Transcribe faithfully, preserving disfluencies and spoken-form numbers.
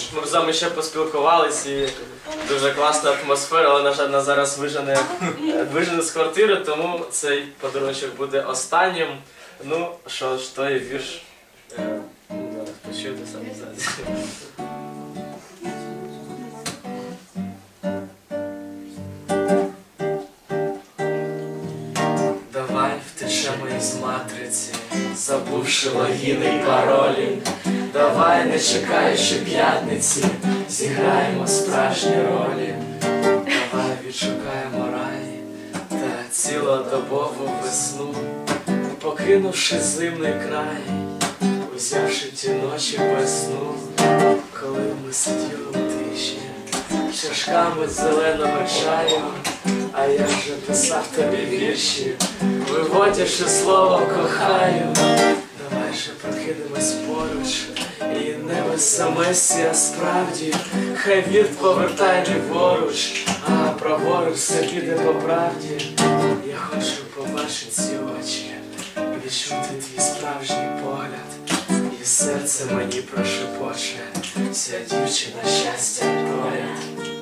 Ми разом ще поспілкувались і дуже класна атмосфера, але, на жаль, нас зараз вижене, вижене з квартири, тому цей подарунок буде останнім. Ну, що ж, той вірш, е, ну, зараз почуєте самі зараз. Давай втечемо із матриці, забувши логіни й паролі. Давай, не чекаючи п'ятниці, зіграємо справжні ролі. Давай відшукаємо рай та цілодобову весну, покинувши зимний край, узявши ті ночі без сну, коли ми сиділи у тиші, чашками зеленого чаю, а я вже писав тобі вірші, виводячи слово кохаю. Давай же прокинемось поруч, і не в смс-і, а справді, хай вірт повертай ліворуч, а праворуч все піде по правді. Я хочу побачити ці очі, відчути твій справжній погляд, і серце мені прошепоче, ця дівчина щастя поряд.